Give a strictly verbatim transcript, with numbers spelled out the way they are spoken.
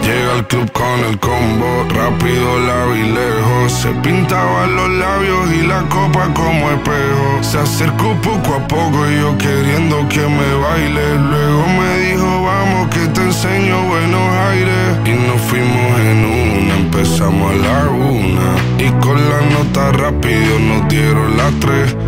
Llega al club con el combo, rápido la vi lejos. Se pintaba los labios y la copa como espejo. Se acercó poco a poco y yo queriendo que me baile. Luego me dijo vamos que te enseño buenos aires. Y nos fuimos en una, empezamos a la una. Y con la nota rápido nos dieron las tres.